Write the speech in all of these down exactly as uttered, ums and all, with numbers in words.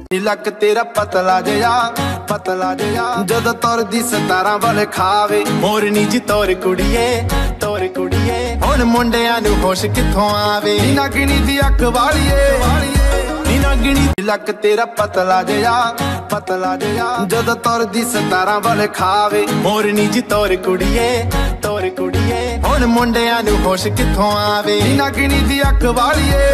ਲੱਕ ਤੇਰਾ ਪਤਲਾ ਜਿਹਾ ਪਤਲਾ ਜਿਹਾ ਜਦੋਂ ਤੁਰਦੀ ਸਤਾਰਾਂ ਵਾਲੇ ਖਾਵੇ ਮੋਰਨੀ ਜੀ ਤੋਰ ਕੁੜੀਏ ਤੋਰ ਕੁੜੀਏ ਹੁਣ ਮੁੰਡਿਆਂ ਨੂੰ ਹੋਸ਼ ਕਿੱਥੋਂ ਆਵੇ ਨੀ ਗਿਣੀ ਦੀ ਅੱਖ ਵਾਲੀਏ ਨੀ ਗਿਣੀ ਲੱਕ ਤੇਰਾ ਪਤਲਾ ਜਿਹਾ ਪਤਲਾ ਜਿਹਾ ਜਦੋਂ ਤੁਰਦੀ ਸਤਾਰਾਂ ਵਾਲੇ ਖਾਵੇ ਮੋਰਨੀ ਜੀ ਤੋਰ ਕੁੜੀਏ ਤੋਰ ਕੁੜੀਏ ਹੁਣ ਮੁੰਡਿਆਂ ਨੂੰ ਹੋਸ਼ ਕਿੱਥੋਂ ਆਵੇ ਨੀ ਗਿਣੀ ਦੀ ਅੱਖ ਵਾਲੀਏ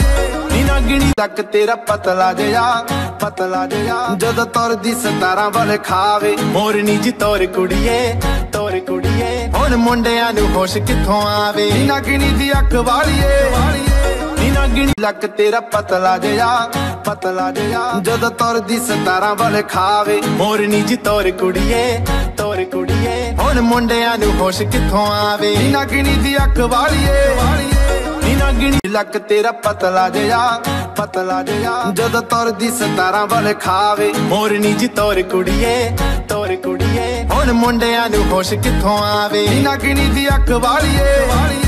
ਨੀ ਗਿਣੀ ਲੱਕ ਤੇਰਾ ਪਤਲਾ ਜਿਹਾ ਪਤਲਾ ਜਿਹਾ ਜਦੋਂ ਤੁਰਦੀ ਸਤਾਰਾਂ ਵਾਲੇ ਖਾਵੇ ਮੋਰਨੀ ਜੀ ਤੋਰ ਕੁੜੀਏ ਤੋਰ ਕੁੜੀਏ ਹੁਣ ਮੁੰਡਿਆਂ ਨੂੰ ਹੋਸ਼ ਕਿੱਥੋਂ ਆਵੇ ਨੀ ਗਿਣੀ ਦੀ ਅੱਖ ਵਾਲੀਏ ਨੀ ਗਿਣੀ ਲੱਕ ਤੇਰਾ ਪਤਲਾ ਜਿਹਾ ਪਤਲਾ ਜਿਹਾ ਜਦੋਂ ਤੁਰਦੀ ਸਤਾਰਾਂ ਵਾਲੇ ਖਾਵੇ ਮੋਰਨੀ ਜੀ ਤੋਰ ਕੁੜੀਏ ਤੋਰ ਕੁੜੀਏ ਹੁਣ ਮੁੰਡਿਆਂ ਨੂੰ ਹੋਸ਼ ਕਿੱਥੋਂ ਆਵੇ ਨੀ ਗਿਣੀ ਦੀ ਅੱਖ ਵਾਲੀਏ ਨੀ ਗਿਣੀ ਲੱਕ ਤੇਰਾ ਪਤਲਾ ਜਿਹਾ ਪਤਲਾ ਜਿਹਾ ਜਦੋਂ ਤੁਰਦੀ ਸਤਾਰਾਂ ਵਾਲੇ ਖਾਵੇ ਮੋਰਨੀ ਜੀ ਤੋਰ ਕੁੜੀਏ ਤੋਰ ਕੁੜੀਏ ਹੁਣ ਮੁੰਡਿਆਂ ਨੂੰ ਹੋਸ਼ ਕਿੱਥੋਂ ਆਵੇ ਨੀ ਗਿਣੀ ਦੀ ਅੱਖ ਵਾਲੀਏ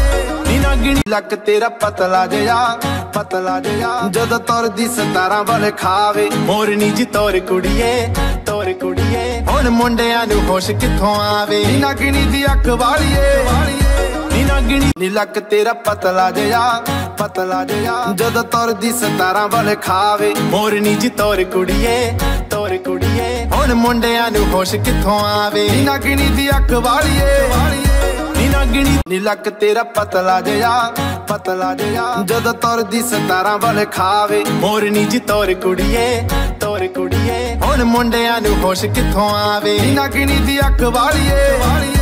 ਨੀ ਗਿਣੀ ਲੱਕ ਤੇਰਾ ਪਤਲਾ ਜਿਹਾ ਪਤਲਾ ਜਿਹਾ ਜਦੋਂ ਤੁਰਦੀ ਸਤਾਰਾਂ ਵਾਲੇ ਖਾਵੇ ਮੋਰਨੀ ਜੀ ਤੋਰ ਕੁੜੀਏ ਤੋਰ ਕੁੜੀਏ ਹੁਣ ਮੁੰਡਿਆਂ ਨੂੰ ਹੋਸ਼ ਕਿੱਥੋਂ ਆਵੇ ਨੀ ਗਿਣੀ ਦੀ ਅੱਖ ਵਾਲੀਏ ਨੀ ਗਿਣੀ ਨੀ ਲੱਕ ਤੇਰਾ ਪਤਲਾ ਜਿਹਾ ਪਤਲਾ ਜਿਹਾ ਜਦੋਂ ਤੁਰਦੀ ਸਤਾਰਾਂ ਵਾਲੇ ਖਾਵੇ ਮੋਰਨੀ ਜੀ ਤੋਰ ਕੁੜੀਏ ਤੋਰ ਕੁੜੀਏ ਹੁਣ ਮੁੰਡਿਆਂ ਨੂੰ ਹੋਸ਼ ਕਿੱਥੋਂ ਆਵੇ ਨੀ ਗਿਣੀ ਦੀ ਅੱਖ ਵਾਲੀਏ ਨੀ ਗਿਣੀ ਨੀ ਲੱਕ ਤੇਰਾ ਪਤਲਾ ਜਿਹਾ ਪਤਲਾ ਜਿਹਾ ਜਦੋਂ ਤੁਰਦੀ ਸਤਾਰਾਂ ਵਾਲੇ ਖਾਵੇ ਮੋਰਨੀ ਜੀ ਤੋਰ ਕੁੜੀਏ ਤੋਰ ਕੁੜੀਏ ਹੁਣ ਮੁੰਡਿਆਂ ਨੂੰ ਹੋਸ਼ ਕਿੱਥੋਂ ਆਵੇ ਨੀ ਗਿਣੀ ਦੀ ਅੱਖ ਵਾਲੀਏ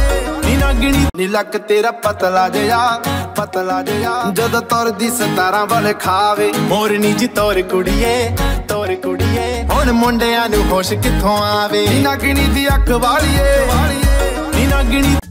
ਨੀ ਗਿਣੀ ਨੀ ਲੱਕ ਤੇਰਾ ਪਤਲਾ ਜਿਹਾ ਪਤਲਾ ਜਿਹਾ ਜਦੋਂ ਤੁਰਦੀ ਸਤਾਰਾਂ ਵਾਲੇ ਖਾਵੇ ਮੋਰਨੀ ਜੀ ਤੋਰ ਕੁੜੀਏ ਤੋਰ ਕੁੜੀਏ ਹੁਣ ਮੁੰਡਿਆਂ ਨੂੰ ਹੋਸ਼ ਕਿੱਥੋਂ ਆਵੇ ਨੀ ਗਿਣੀ ਦੀ ਅੱਖ ਵਾਲੀਏ ਨੀ ਗਿਣੀ